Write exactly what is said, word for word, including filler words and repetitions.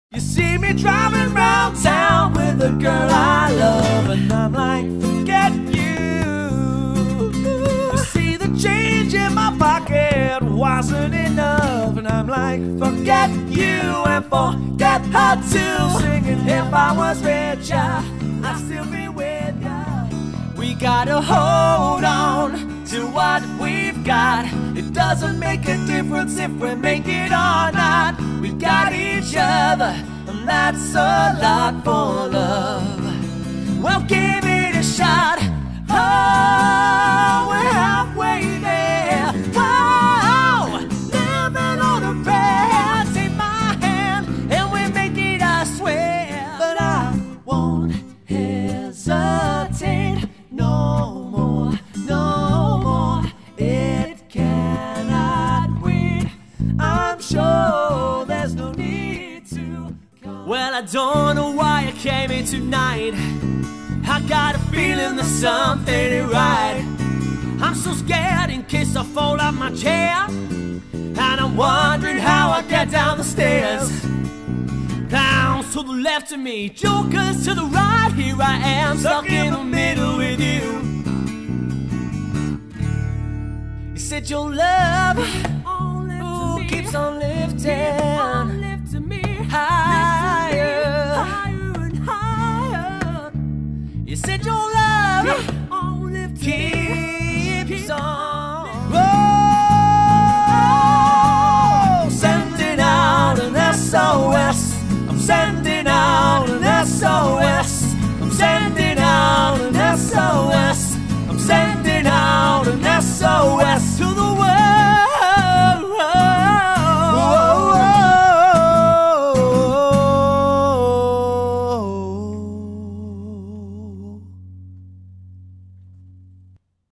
You see me driving round town with a girl I love, and I'm like, forget you. You see the change in my pocket wasn't enough, and I'm like, forget you and forget her too. Singing, if I was richer, I'd still be with you. We gotta hold on to what we've got. It doesn't make a difference if we make it or not. We got each other, and that's a lot for love. Well, give it a shot. Oh, we're halfway there. Oh, living on a prayer. Take my hand and we make it, I swear. But I won't hesitate no more, no more. It cannot wait. I'm sure there's no need to. Well, I don't know why I came here tonight. I got a feeling there's something ain't right. I'm so scared in case I fall out my chair, and I'm wondering how I get down the stairs. Clowns to the left of me, jokers to the right. Here I am, stuck in the middle with you. You said your love, ooh, keeps on lifting.